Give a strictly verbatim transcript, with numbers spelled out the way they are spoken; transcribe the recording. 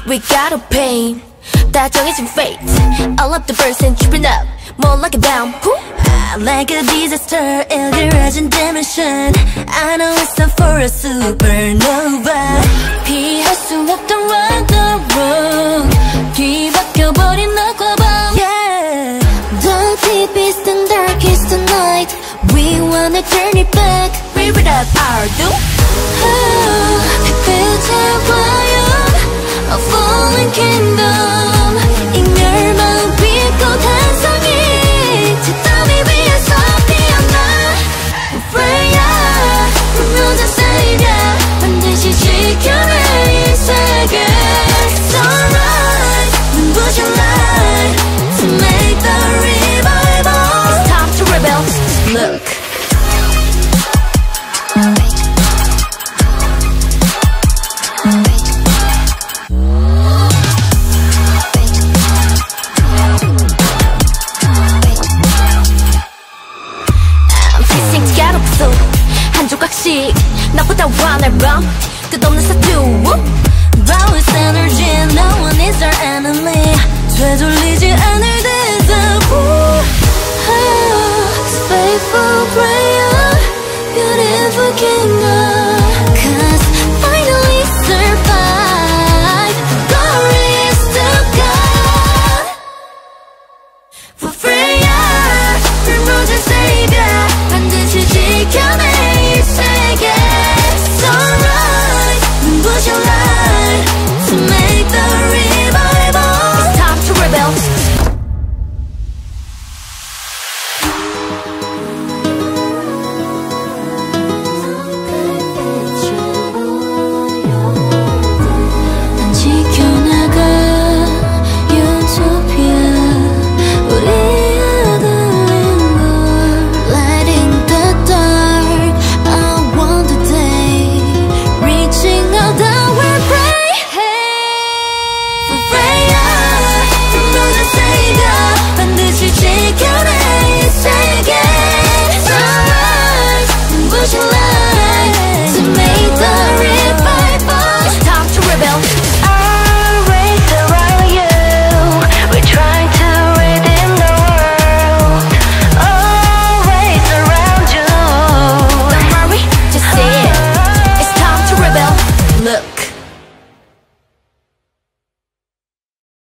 we gotta pay. 다 정해진 fate. All of the birds and tripping up, more like a bomb. Like a disaster, 일그러진 dimension. I know it's time for a supernova. 피할 수 없던 Ragnarok. 뒤바뀌어버린 aquabomb. Yeah. The deepest and darkest night. We wanna turn it back. Rev it up, our doom. 빛의 화염, a fallen kingdom. 이 멸망 빛꽃 한 송이 뒷담이 위에서 피어나. Freyja, Primrose and Freyja, 반드시 지켜낼 이 세계. Sunrise, 눈부신 light, to make the revival. It's time to rebel. Look. 한 조각씩 나보다 Han+Rom 끝없는 사투. Brightest energy, no one is our enemy. 되돌리지 않을 대답. Faithful.